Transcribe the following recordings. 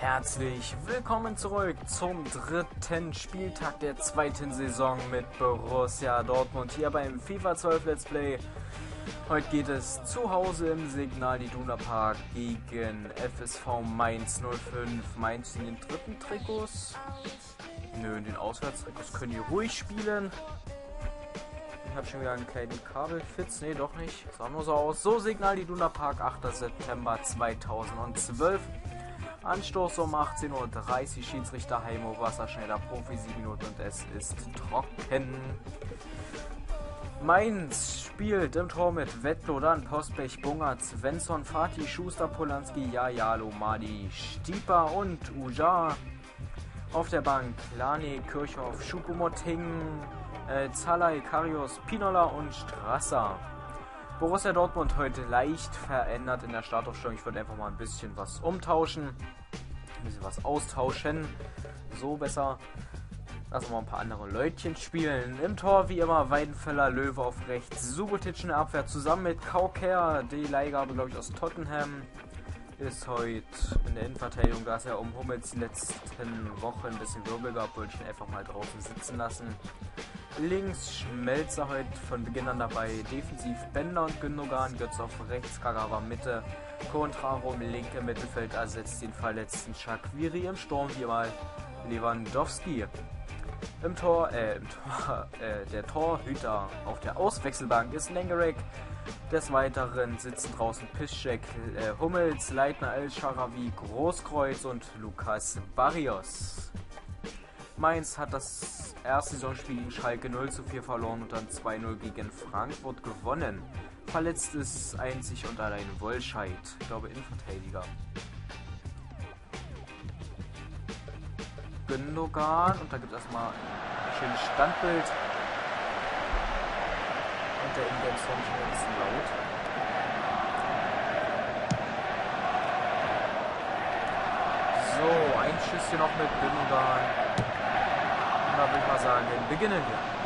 Herzlich willkommen zurück zum dritten Spieltag der zweiten Saison mit Borussia Dortmund hier beim FIFA 12 Let's Play. Heute geht es zu Hause im Signal Iduna Park gegen FSV Mainz 05. Mainz in den dritten Trikots. Nö, in den Auswärtstrikots können die ruhig spielen. Ich habe schon wieder einen kleinen Kabelfitz. Ne, doch nicht. Sah nur so aus. So, Signal Iduna Park, 8. September 2012. Anstoß um 18:30 Uhr, Schiedsrichter Heimo Wasserschneider, Profi 7 Minuten und es ist trocken. Mainz spielt im Tor mit Wettlo, dann Postbech, Bungert, Svensson, Fatih, Schuster, Polanski, Jalo, Madi, Stieper und Ujar. Auf der Bank Lane, Kirchhoff, Choupo-Moting, Zalai, Karius, Pinola und Strasser. Borussia Dortmund heute leicht verändert in der Startaufstellung. Ich würde einfach mal ein bisschen was umtauschen. Ein bisschen was austauschen. So besser. Lassen wir mal ein paar andere Leutchen spielen. Im Tor wie immer Weidenfeller, Löwe auf rechts. Subotic in der Abwehr zusammen mit Kauker. Die Leihgabe, glaube ich, aus Tottenham. Ist heute in der Innenverteidigung, da es ja um Hummels die letzten Wochen ein bisschen Wirbel gab, wollte ich ihn einfach mal draußen sitzen lassen. Links Schmelzer heute von Beginn an dabei, defensiv Bender und Gündogan, Götz auf rechts, Kagawa Mitte, Contraro im linken Mittelfeld ersetzt den verletzten Shaqiri, im Sturm wie mal Lewandowski. Der Torhüter auf der Auswechselbank ist Lengerek. Des Weiteren sitzen draußen Piszczek, Hummels, Leitner, El-Sharawi, Großkreuz und Lucas Barrios. Mainz hat das erste Saisonspiel gegen Schalke 0:4 verloren und dann 2:0 gegen Frankfurt gewonnen. Verletzt ist einzig und allein Wollscheid, ich glaube Innenverteidiger. Gündogan und da gibt es erstmal ein schönes Standbild. Und der Ingame-Song ist ein bisschen laut. So, ein Schüsschen noch mit Gündogan. Und da würde ich mal sagen, beginnen wir.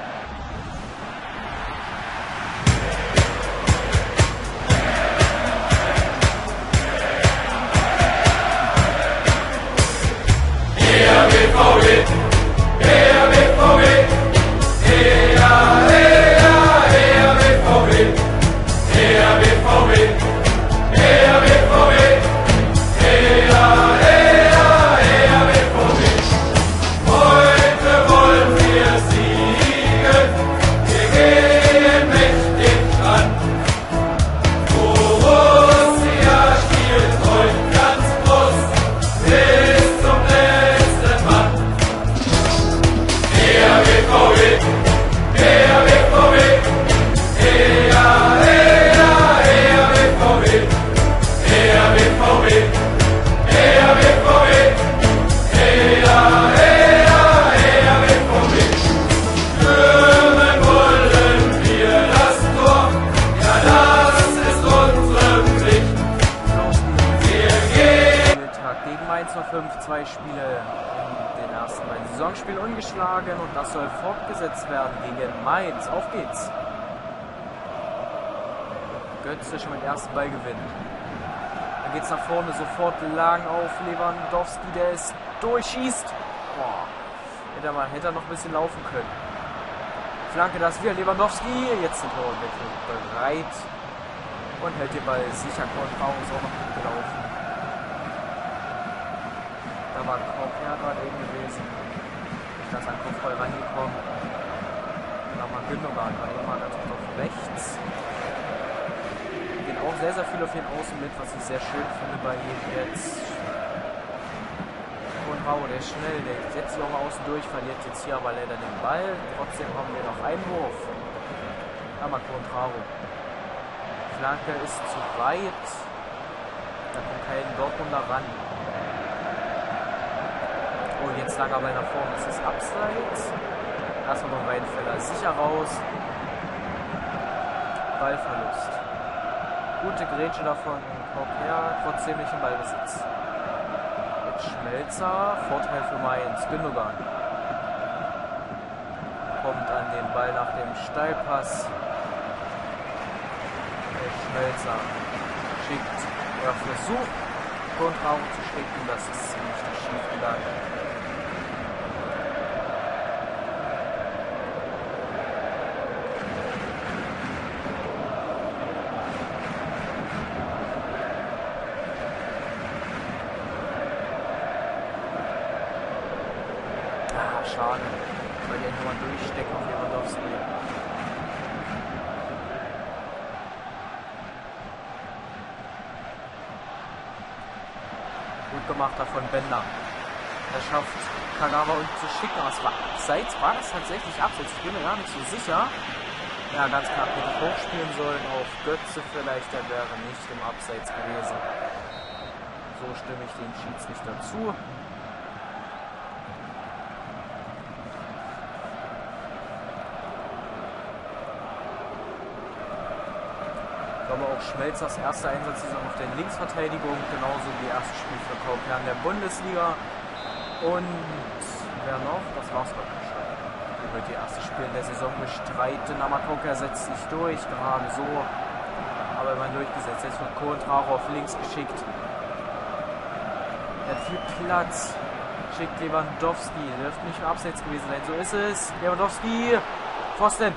Zwei Spiele in den ersten beiden Saisonspielen ungeschlagen und das soll fortgesetzt werden gegen Mainz. Auf geht's. Götze schon mit dem ersten Ball gewinnen. Dann geht's nach vorne, sofort lang auf Lewandowski, der es durchschießt. Boah, hätte er noch ein bisschen laufen können. Flanke das wieder Lewandowski, jetzt sind wir bereit und hält den Ball sicher. Contraro ist auch noch gut gelaufen. Da war Kauker gerade eben gewesen. Nicht ganz an Kopfball reingekommen. Da war Gündogan gerade eben mal ganz gut auf rechts. Gehen auch sehr, sehr viel auf den Außen mit, was ich sehr schön finde bei ihm jetzt. Und Rau, der ist schnell, der setzt sich auch mal außen durch, verliert jetzt hier aber leider den Ball. Trotzdem haben wir noch Einwurf. Da mal Contraro. Flanke ist zu weit. Da kommt kein Dortmunder ran. Oh, jetzt lag er bei nach vorne. Das ist Abseits. Erstmal beim Weidenfeller sicher raus. Ballverlust. Gute Grätsche davon. Kauker, trotzdem nicht im Ballbesitz. Jetzt Schmelzer. Vorteil für Mainz. Gündogan. Kommt an den Ball nach dem Steilpass. Schmelzer schickt, versucht Contrao zu schicken. Das ist ziemlich schief gegangen. Schade, weil die einfach mal durchstecken auf Lewandowski. Gut gemacht davon Bender. Er schafft Kagawa unten zu schicken. Was war abseits? War das tatsächlich abseits? Ich bin mir gar nicht so sicher. Ja, ganz knapp hätte ich hochspielen sollen auf Götze vielleicht. Der wäre nicht im Abseits gewesen. So stimme ich dem Schiedsrichter zu. Aber auch Schmelzers erster Einsatz ist auf der Linksverteidigung, genauso wie erstes Spiel für Kaufmann in der Bundesliga. Und wer noch? Das war's doch schon. Er wird die erste Spiel in der Saison bestreiten. Amakoka setzt sich durch, gerade so. Aber immerhin durchgesetzt. Jetzt wird Contrao auf links geschickt. Er hat viel Platz. Schickt Lewandowski. Dürfte nicht im Abseits gewesen sein. So ist es. Lewandowski. Pfosten.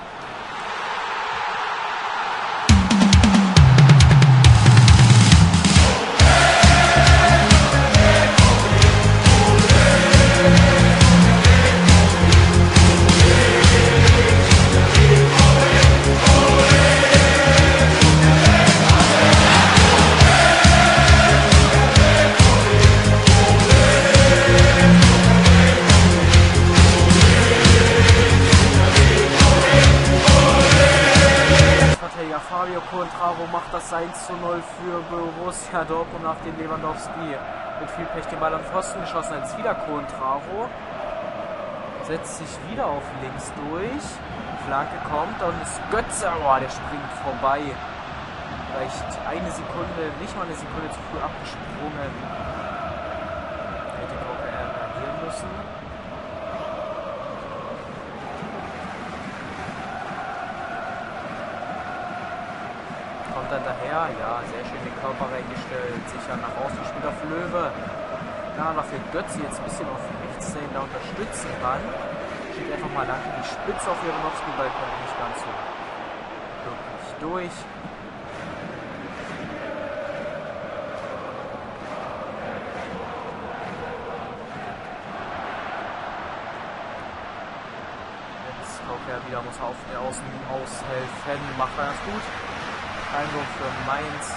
Contrao macht das 1:0 für Borussia Dortmund, nachdem Lewandowski mit viel Pech den Ball am Pfosten geschossen hat. Jetzt wieder Contrao. Setzt sich wieder auf links durch. Flanke kommt und ist Götze. Oh, der springt vorbei. Vielleicht eine Sekunde, nicht mal eine Sekunde zu früh abgesprungen. Hätte auch reagieren müssen. Kommt dann daher, ja, sehr schön den Körper reingestellt, sicher nach außen gespielt auf Löwe. Ja, dafür Götze jetzt ein bisschen auf rechts, der ihn da unterstützen kann. Schickt einfach mal lang die Spitze auf Lewandowski, weil kommt nicht ganz so wirklich durch. Jetzt auch er wieder, muss auf der Außen aushelfen, macht er ganz gut. Einwurf für Mainz.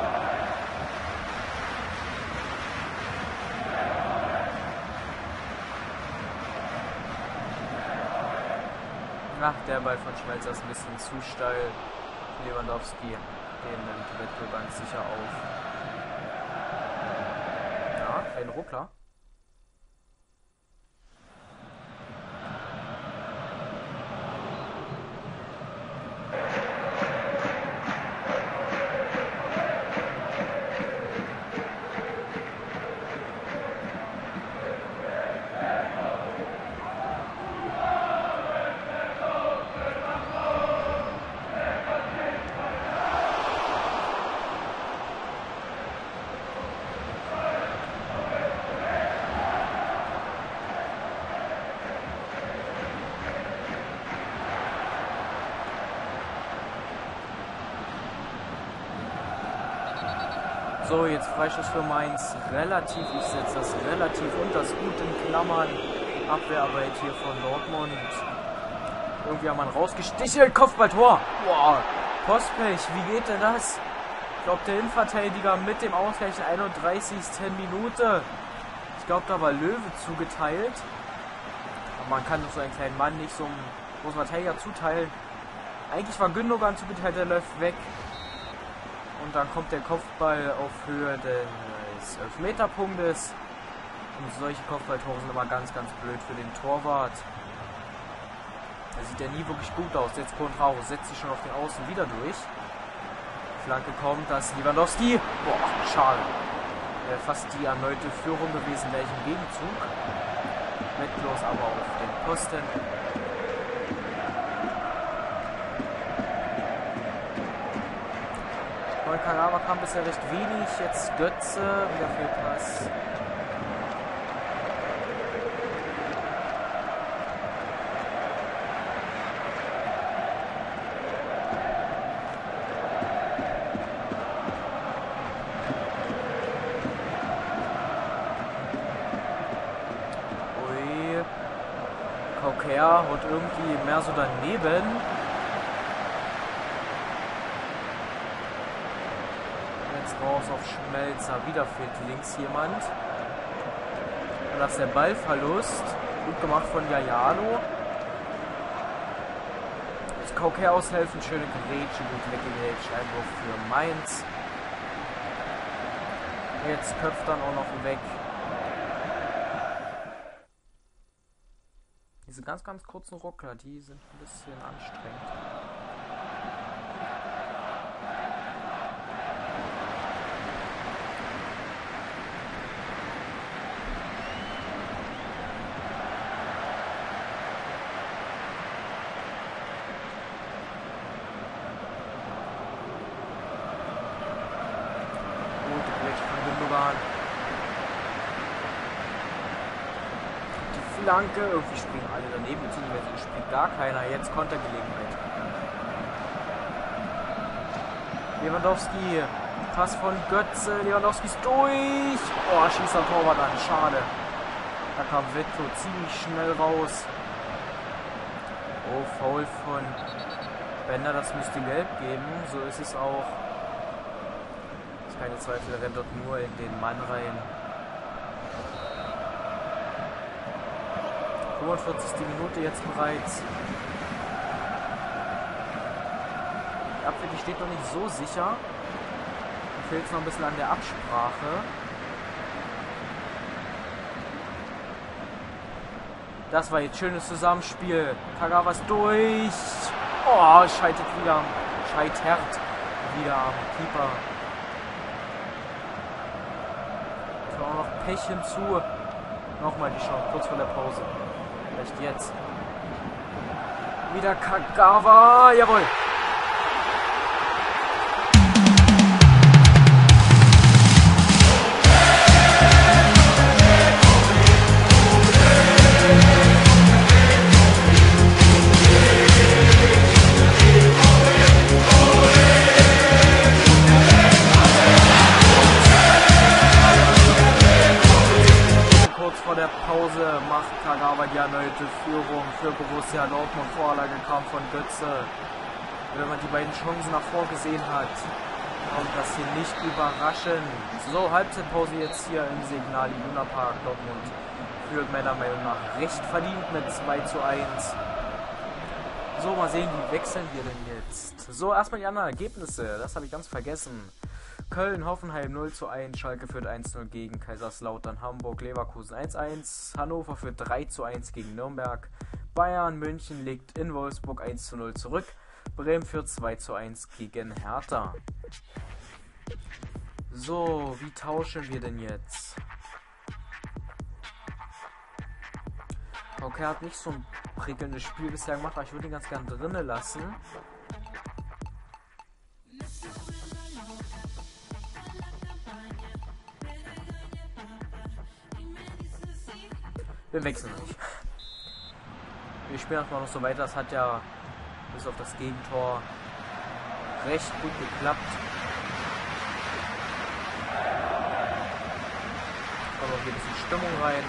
Ach, der Ball von Schmelzer ist ein bisschen zu steil. Lewandowski, den nimmt Vettel ganz sicher auf. Ja, ein Ruckler. So, jetzt Freistoß für Mainz. Relativ, ich setze das relativ und das gut in Klammern. Abwehrarbeit hier von Dortmund. Irgendwie haben wir rausgestichelt. Kopfballtor. Boah, Postpech, wie geht denn das? Ich glaube, der Innenverteidiger mit dem Ausgleich in 31. Minute. Ich glaube, da war Löwe zugeteilt. Aber man kann doch so einen kleinen Mann nicht so einem großen Verteidiger zuteilen. Eigentlich war Gündogan zugeteilt, der läuft weg. Und dann kommt der Kopfball auf Höhe des Elfmeterpunktes. Und solche Kopfballtore sind immer ganz, ganz blöd für den Torwart. Da sieht ja nie wirklich gut aus. Jetzt Contrao setzt sich schon auf den Außen wieder durch. Flanke kommt, das ist Lewandowski. Boah, schade. Wäre fast die erneute Führung gewesen, gleich im Gegenzug. Wettlos aber auf den Posten. Von Kagawa kam bisher recht wenig. Jetzt Götze, wieder Fehlpass. Ui. Kauker haut irgendwie mehr so daneben. Raus auf Schmelzer, wieder fehlt links jemand. Und das ist der Ballverlust. Gut gemacht von Jayalo. Jetzt Kauker aushelfen, schöne Grätsche, gut weggegrätscht, Einwurf für Mainz. Jetzt köpft dann auch noch weg. Diese ganz kurzen Ruckler, die sind ein bisschen anstrengend. Die Flanke, irgendwie springen alle daneben, beziehungsweise springt gar keiner. Jetzt Kontergelegenheit. Lewandowski, Pass von Götze, Lewandowski ist durch. Oh, schießt der Torwart an, schade. Da kam Vetto ziemlich schnell raus. Oh, Foul von Bender, das müsste gelb geben. So ist es auch. Ist keine Zweifel, er rennt dort nur in den Mann rein. 45. Minute jetzt bereits. Die Abwehr, die steht noch nicht so sicher. Da fehlt es noch ein bisschen an der Absprache. Das war jetzt schönes Zusammenspiel. Kagawa ist durch. Oh, scheitert wieder am Keeper. Es war auch noch Pech hinzu. Nochmal die Chance, kurz vor der Pause. Vielleicht jetzt. Wieder Kagawa. Jawohl. Pause macht Kagawa die erneute Führung für Borussia Dortmund. Vorlage kam von Götze. Wenn man die beiden Chancen nach vorgesehen hat, kommt das hier nicht überraschend. So, Halbzeitpause jetzt hier im Signal Iduna Park. Dortmund führt meiner Meinung nach recht verdient mit 2:1. So, mal sehen, wie wechseln wir denn jetzt? So, erstmal die anderen Ergebnisse. Das habe ich ganz vergessen. Köln, Hoffenheim 0:1, Schalke führt 1:0 gegen Kaiserslautern, Hamburg, Leverkusen 1:1, Hannover führt 3:1 gegen Nürnberg, Bayern München legt in Wolfsburg 1:0 zurück, Bremen führt 2:1 gegen Hertha. So, wie tauschen wir denn jetzt? Okay, hat nicht so ein prickelndes Spiel bisher gemacht, aber ich würde ihn ganz gern drinnen lassen. Wir wechseln nicht. Wir spielen erstmal noch so weiter. Das hat ja bis auf das Gegentor recht gut geklappt. Kommt noch hier ein bisschen Stimmung rein.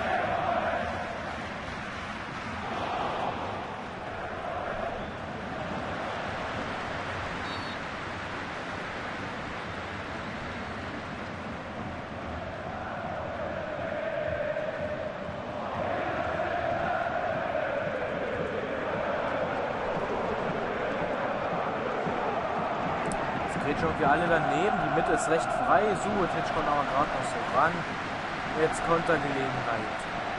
Schon wir alle daneben, die Mitte ist recht frei, Subotic kommt aber gerade noch so ran. Jetzt Kontergelegenheit.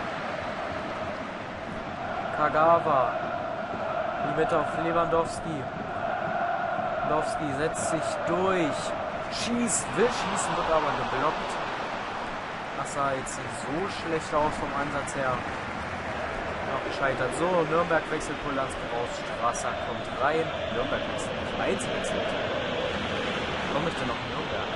Kagawa, die Mitte auf Lewandowski. Lewandowski setzt sich durch, will schießen, wird aber geblockt. Das sah jetzt nicht so schlecht aus vom Ansatz her. Noch gescheitert. So, Nürnberg wechselt, Polanski raus, Strasser kommt rein. Nürnberg wechselt nicht, Mainz wechselt. Komme ich denn noch in Nürnberg?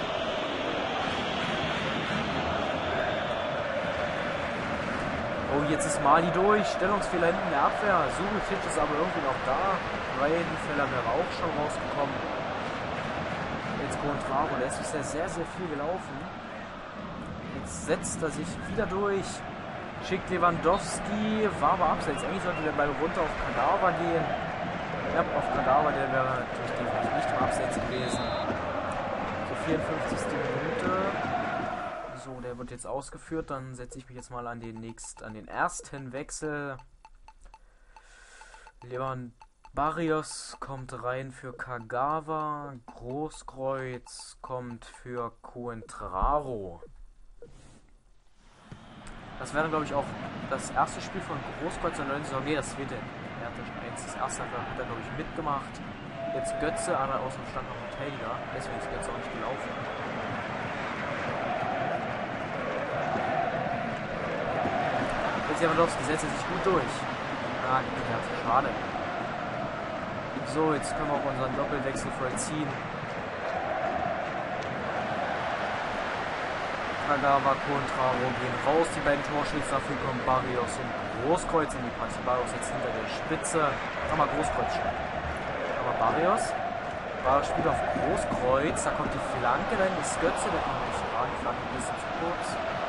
Oh, jetzt ist Mali durch. Stellungsfehler hinten in der Abwehr. Subotic ist aber irgendwie noch da. Weidenfeller wäre auch schon rausgekommen. Jetzt Contraro, der ist bisher sehr, sehr viel gelaufen. Jetzt setzt er sich wieder durch. Schickt Lewandowski. War aber abseits. Eigentlich sollte der Ball runter auf Kadaver gehen. Ja, auf Kadaver, der wäre natürlich definitiv nicht im Abseits gewesen. So, 54. Minute. So, der wird jetzt ausgeführt. Dann setze ich mich jetzt mal an den ersten Wechsel. Barrios kommt rein für Kagawa. Großkreuz kommt für Contraro. Das wäre, glaube ich, auch das erste Spiel von Großkreuz in der neuen Saison. Nee, das zweite. Er hat das erste hat er, glaube ich, mitgemacht. Jetzt Götze, aber aus dem Stand noch Verteidiger. Deswegen ist Götze auch nicht gelaufen. Jetzt Lewandowski setzt sich gut durch. Ah, geklärt. Schade. So, jetzt können wir auch unseren Doppelwechsel vollziehen. Kagawa, Contraro gehen raus, die beiden Torschützen, dafür kommen Barrios und Großkreuz in die Partie. Barrios jetzt hinter der Spitze. Nochmal Großkreuz schon. Aber Barrios spielt auf Großkreuz, da kommt die Flanke, dann ist Götze, der kommt nicht ran, die Flanke ein bisschen zu kurz.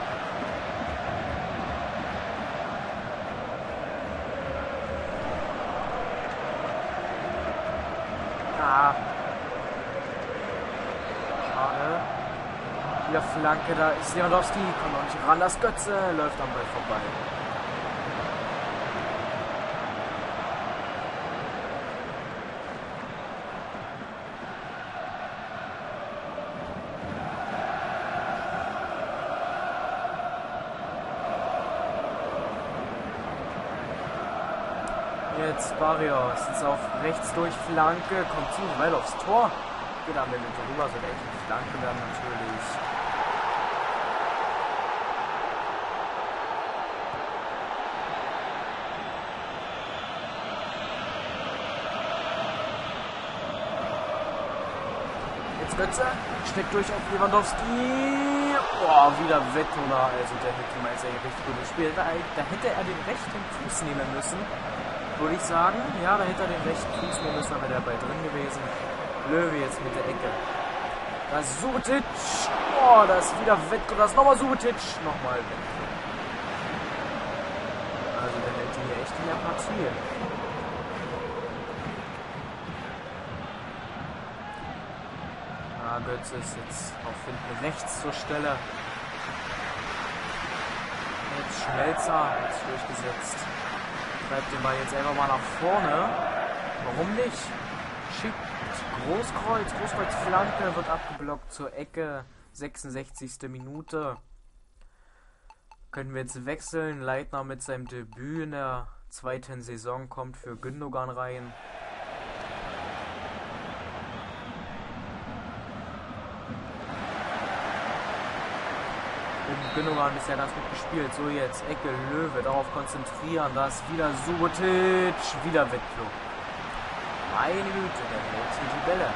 Schade. Wieder Flanke, da ist Lewandowski, kommt noch nicht ran, das Götze läuft am Ball vorbei. Jetzt Barrios, jetzt auf rechts durch Flanke, kommt zu, weil aufs Tor. Geht am Ende drüber, soll echt eine Flanke werden natürlich. Jetzt Götze, steckt durch auf Lewandowski. Boah, wieder Wettona, also der hätte mal sehr richtig gut gespielt. Da hätte er den rechten Fuß nehmen müssen. Würde ich sagen, ja, da hätte er den rechten Fuß nehmen müssen, aber der Ball drin gewesen. Löwe jetzt mit der Ecke. Da ist Subotic. Oh, da ist wieder Wettko. Da ist nochmal Subotic. Nochmal Wettko. Also der hält hier echt in der Partie. Ah, Götze ist jetzt auf hinten rechts zur Stelle. Jetzt Schmelzer. Jetzt durchgesetzt. Treibt den Ball jetzt einfach mal nach vorne. Warum nicht? Schickt Großkreuz Flanke, wird abgeblockt zur Ecke. 66. Minute. Können wir jetzt wechseln. Leitner mit seinem Debüt in der zweiten Saison kommt für Gündogan rein. Gündogan ist ja ganz gut gespielt. So, jetzt Ecke, Löwe, darauf konzentrieren. Da ist wieder Subotic, wieder Wettflug. Meine Güte, der hält hier die Bälle.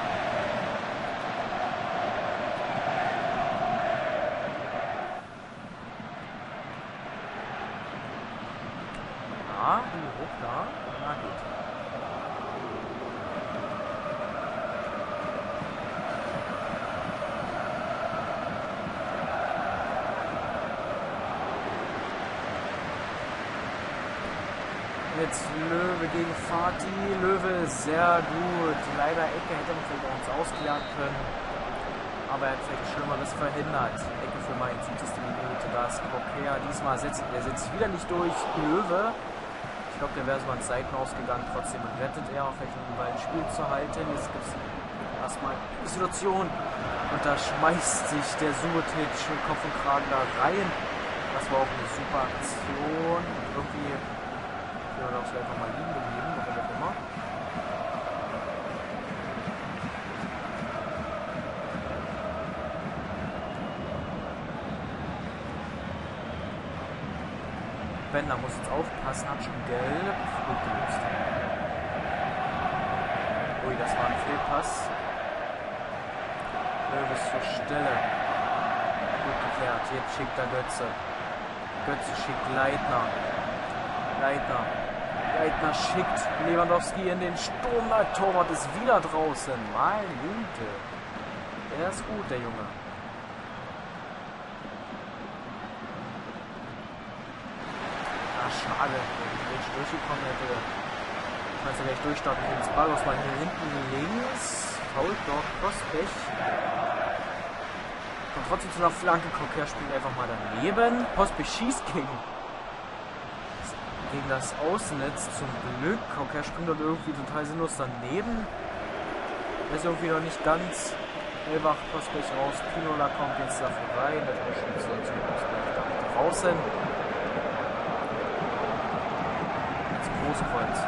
Ja, wie hoch da? Na gut. Jetzt Löwe gegen Fatih. Löwe sehr gut. Leider Ecke hätte man vielleicht bei uns ausgejagt können. Aber er hat vielleicht Schlimmeres verhindert. Ecke für Mainz, 70. Minute. Da ist Coquea. Diesmal setzt wieder nicht durch. Löwe. Ich glaube, der wäre so an Seiten ausgegangen. Trotzdem rettet er, vielleicht um den Ball im Spiel zu halten. Jetzt gibt es erstmal eine Situation. Und da schmeißt sich der Subotic Kopf und Kragen da rein. Das war auch eine super Aktion. Irgendwie. Ja, da ist einfach mal liegen geblieben, warum auch immer. Bender muss jetzt aufpassen, hat schon gelb. Gut gelöst. Ui, das war ein Fehlpass. Löwes zur Stelle. Gut geklärt. Jetzt schickt er Götze. Götze schickt Leitner. Leitner schickt Lewandowski in den Sturm. Torwart ist wieder draußen. Meine Güte. Der ist gut, der Junge. Ah, schade. Wenn ich gleich durchgekommen hätte. Ich weiß ja gleich durchstarten können. Das Ball aus mal hier hinten links. Fault dort Prospech. Und trotzdem zu einer Flanke. Coquer spielt einfach mal daneben. Prospech schießt gegen das Außennetz zum Glück. Coquer springt dort irgendwie total sinnlos daneben. Er ist irgendwie noch nicht ganz. Elbach, Prospech raus. Pinola kommt jetzt da vorbei. Der Torschütze und so draußen. Jetzt Großkreuz.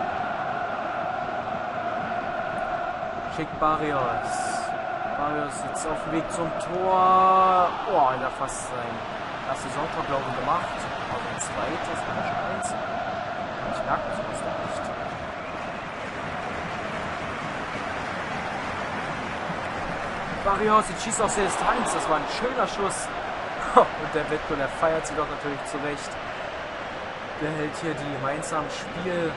Schickt Barrios. Barrios jetzt auf dem Weg zum Tor. Oh, er hat fast sein erstes Saisontor, glaube ich, gemacht. Also ein zweites, wenn schon eins. Ich merke das fast nicht. Barrios, jetzt schießt aus der Distanz. Das war ein schöner Schuss. Und der Wetko, der feiert sich doch natürlich zurecht. Der hält hier die Mainzer am Spiel.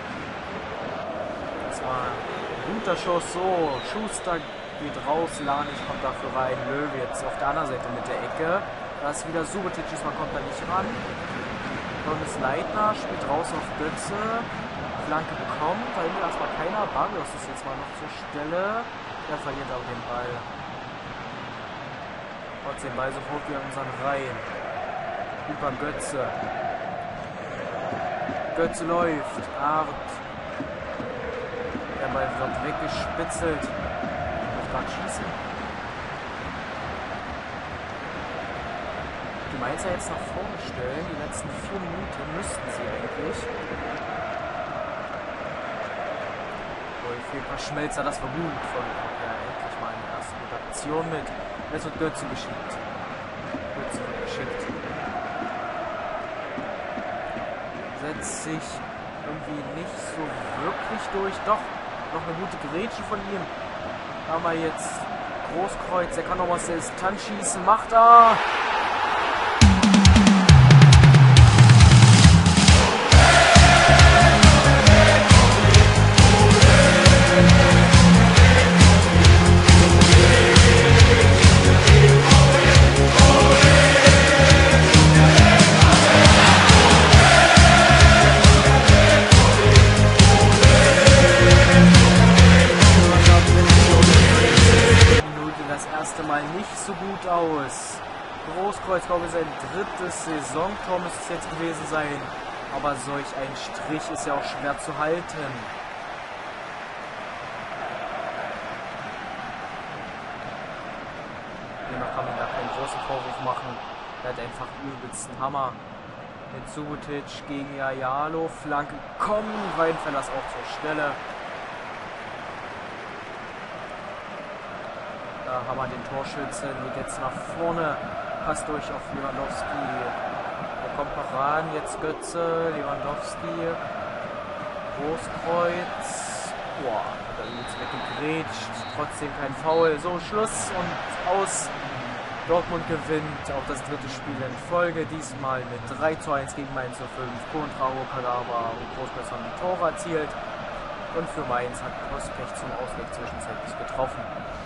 Das war ein guter Schuss. So, Schuster geht raus. Lanich kommt dafür rein. Löwe jetzt auf der anderen Seite mit der Ecke. Da ist wieder Subotic. Diesmal kommt er nicht ran. Dann ist Leitner, spielt raus auf Götze. Flanke bekommt. Da ist erstmal keiner. Barrios ist jetzt mal noch zur Stelle. Er verliert aber den Ball. Trotzdem Ball sofort wieder in unseren Reihen. Über Götze. Götze läuft. Art. Der Ball wird weggespitzelt. Ich kann schießen. Die Mainzer jetzt nach vorne stellen. Die letzten 4 Minuten müssten sie eigentlich. Viel Verschmelzer, das war gut von endlich mal eine erste Aktion mit. Jetzt wird Götze geschickt. Setzt sich irgendwie nicht so wirklich durch. Doch, noch eine gute Grätsche von ihm. Da haben wir jetzt Großkreuz, der kann noch was aus der Distanz schießen. Macht er! Mal nicht so gut aus. Großkreuz, glaube ich, sein 3. Saisontor müsste es jetzt gewesen sein. Aber solch ein Strich ist ja auch schwer zu halten. Demnach kann man da keinen großen Vorwurf machen. Er hat einfach übelsten Hammer. Mit Subotic gegen Ayalo. Flanke kommen. Weidenfeller auch zur Stelle. Da haben wir den Torschützen, geht jetzt nach vorne, passt durch auf Lewandowski. Der kommt noch ran, jetzt Götze, Lewandowski, Großkreuz. Boah, hat er jetzt weggegrätscht, trotzdem kein Foul. So, Schluss und aus. Dortmund gewinnt auch das 3. Spiel in Folge, diesmal mit 3:1 gegen Mainz 05. Contrao, Kadaba und Großkreuz haben die Tore erzielt. Und für Mainz hat Prospech zum Ausgleich zwischenzeitlich getroffen.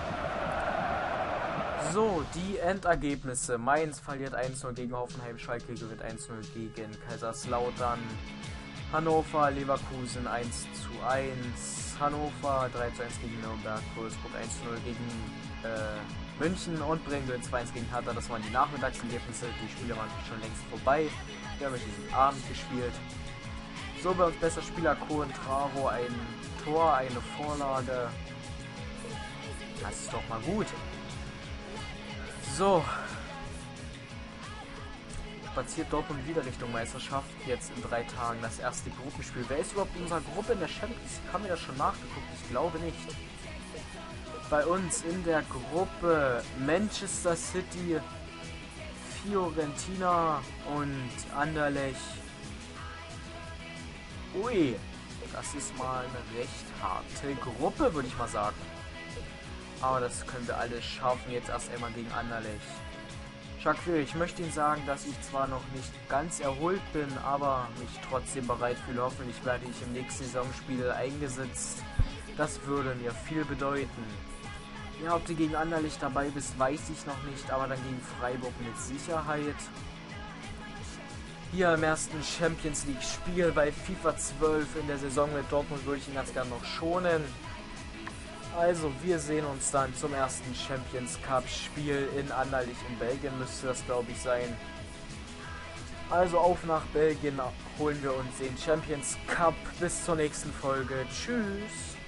So, die Endergebnisse. Mainz verliert 1:0 gegen Hoffenheim, Schalke gewinnt 1:0 gegen Kaiserslautern, Hannover, Leverkusen 1:1, Hannover 3:1 gegen Nürnberg, Wolfsburg 1:0 gegen München und Bremen gewinnt 2:1 gegen Hertha. Das waren die Nachmittagsergebnisse. Die Spiele waren schon längst vorbei. Wir haben diesen Abend gespielt. So, bei uns bester Spieler Contrao, ein Tor, eine Vorlage. Das ist doch mal gut. So, spaziert Dortmund wieder Richtung Meisterschaft. Jetzt in 3 Tagen das erste Gruppenspiel. Wer ist überhaupt in unserer Gruppe in der Champions League? Haben wir das schon nachgeguckt? Ich glaube nicht. Bei uns in der Gruppe Manchester City, Fiorentina und Anderlecht. Ui, das ist mal eine recht harte Gruppe, würde ich mal sagen. Aber das können wir alle schaffen, jetzt erst einmal gegen Anderlecht. Jacques, ich möchte Ihnen sagen, dass ich zwar noch nicht ganz erholt bin, aber mich trotzdem bereit fühle. Hoffentlich werde ich im nächsten Saisonspiel eingesetzt. Das würde mir viel bedeuten. Ja, ob du gegen Anderlecht dabei bist, weiß ich noch nicht, aber dann gegen Freiburg mit Sicherheit. Hier im ersten Champions League Spiel bei FIFA 12 in der Saison mit Dortmund würde ich ihn ganz gerne noch schonen. Also wir sehen uns dann zum ersten Champions Cup Spiel in Anderlecht in Belgien, müsste das glaube ich sein. Also auf nach Belgien, holen wir uns den Champions Cup. Bis zur nächsten Folge. Tschüss.